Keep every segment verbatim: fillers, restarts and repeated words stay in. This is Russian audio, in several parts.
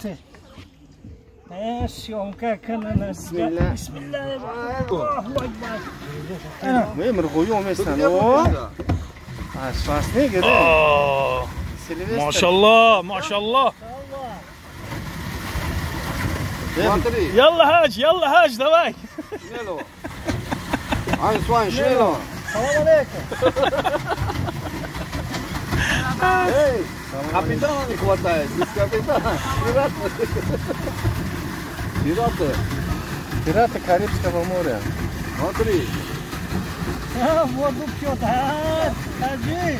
ты. Э, съемка, канал. Бисмилля. Бисмилля. Аллаху акбар. Мы мргуем вместе, но. А, шварценеггер. Машаллах, машаллах. Смотри. Ялла хадж, ялла хадж, давай. Шмело. Айн свайн, шмело. Салам алейкум. Эй, капитана не хватает. Без капитана. Пираты. Пираты. Пираты Карибского моря. Смотри. А, воду пьет. А, хаджи.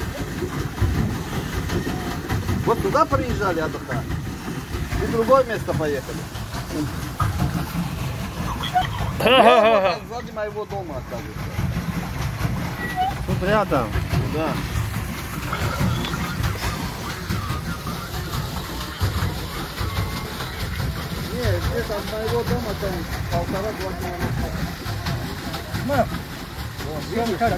Вот туда приезжали отдыхать. И в другое место поехали. Сзади моего дома, оказывается. Тут рядом. Да. Не, где-то от моего дома там полтора-два километра. Мам. Съемка.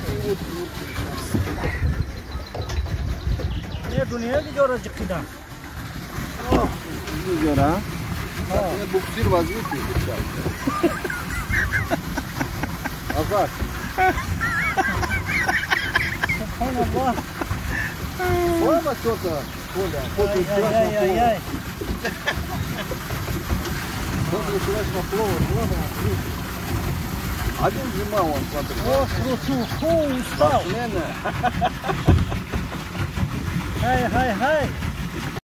Ne dünyaya gidiyor azıcık kıdan. Gidiyor ha. Yine buksir vazgeçti. Azar. Subhanallah. Слава что-то, Коля. Ай, ай, ай, ай. После вчерашнего плова, плова. Один зима он, смотри. О, круту, фу, устал. Лена. Хай, хай, хай.